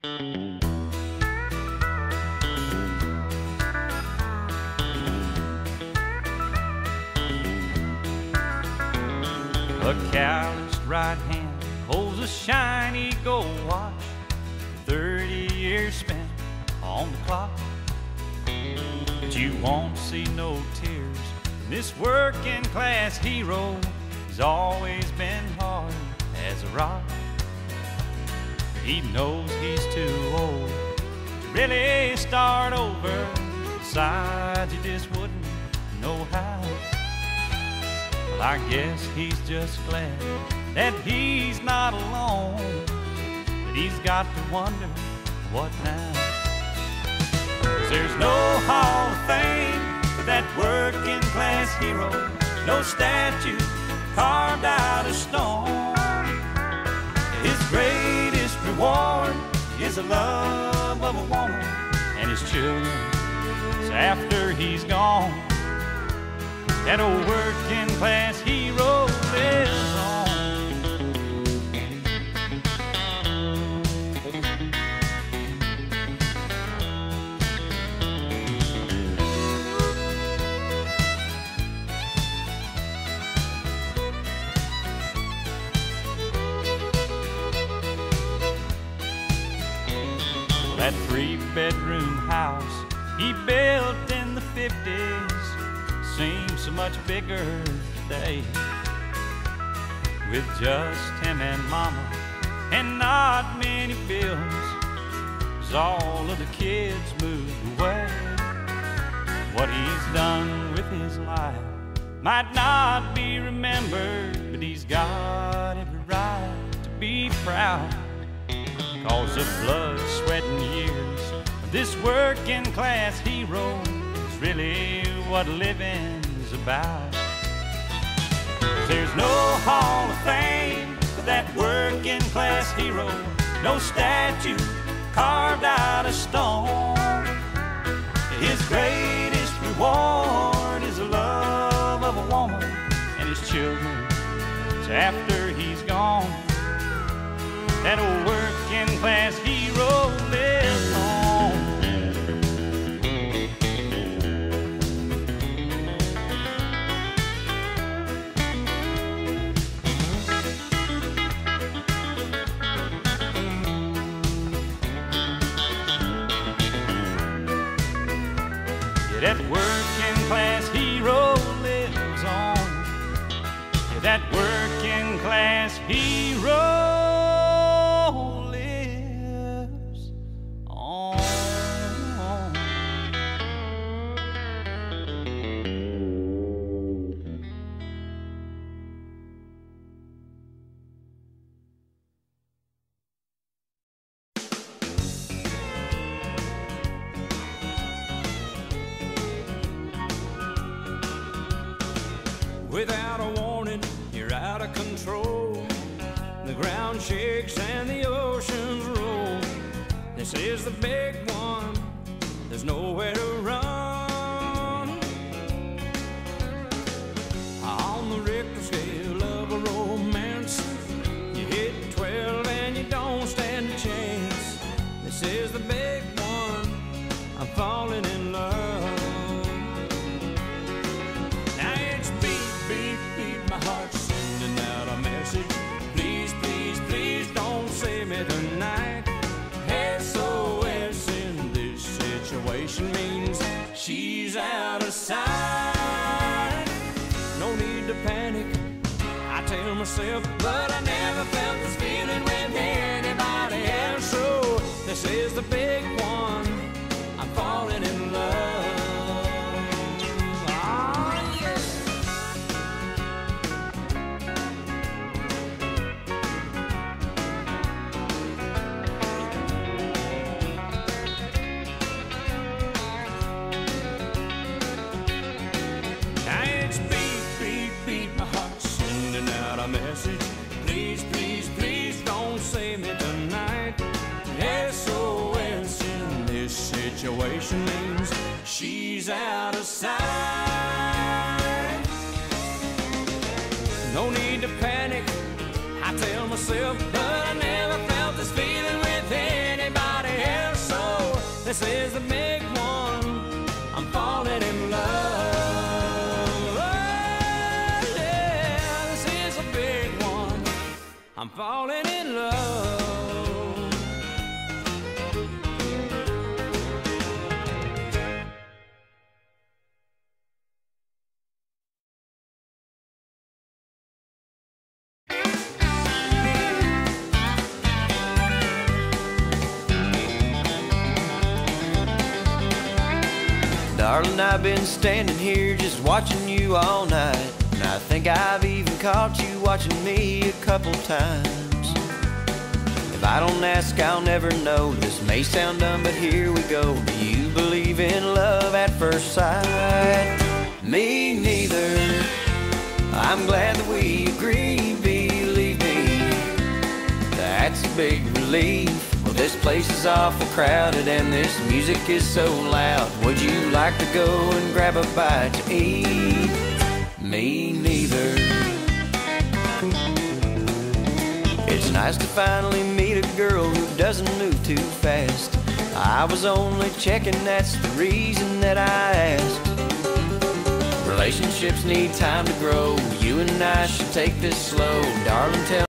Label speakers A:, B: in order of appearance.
A: A calloused right hand holds a shiny gold watch, 30 years spent on the clock. But you won't see no tears. This working class hero has always been hard as a rock. He knows he's too old to really start over. Besides, he just wouldn't know how. Well, I guess he's just glad that he's not alone, but he's got to wonder what now. 'Cause there's no hall of fame for that working class hero, no statue carved out of stone. His greatest reward is the love of a woman and his children. So after he's gone, that old working class hero lives on. That 3-bedroom house he built in the 50s seems so much bigger today. With just him and Mama and not many bills, 'cause all of the kids moved away. What he's done with his life might not be remembered, but he's got every right to be proud. 'Cause the blood, sweat, and years of this working class hero is really what living's about. There's no hall of fame for that working class hero, no statue carved out of stone. His greatest reward is the love of a woman and his children. So after he's gone, that old working class hero lives on. Yeah, that working class hero lives on. Yeah, that working class hero lives on.
B: Without a warning, you're out of control. The ground shakes and the oceans roll. This is the big one, there's nowhere to run. On the Richter scale of a romance, you hit 12 and you don't stand a chance. This is the big one, I'm falling in love. Now it's beat, beat, beat, my heart's sending out a message. Please, please, please don't save me tonight. SOS in this situation means she's out of sight. No need to panic, I tell myself, but I never felt this feeling with anybody else. So this is the big one, I'm falling in love. A message. Please, please, please don't save me tonight. SOS in this situation means she's out of sight. No need to panic, I tell myself, but I never felt this feeling with anybody This is the big one. I'm falling in love. Oh, yeah, this is a big one. I'm falling in love.
C: Darling, I've been standing here just watching you all night, and I think I've even caught you watching me a couple times. If I don't ask, I'll never know. This may sound dumb, but here we go. Do you believe in love at first sight? Me neither. I'm glad that we agree, believe me. That's a big relief. Well, this place is awful crowded and this music is so loud. Would you like to go and grab a bite to eat? Me neither. It's nice to finally meet a girl who doesn't move too fast. I was only checking, that's the reason that I asked. Relationships need time to grow. You and I should take this slow. Darling, tell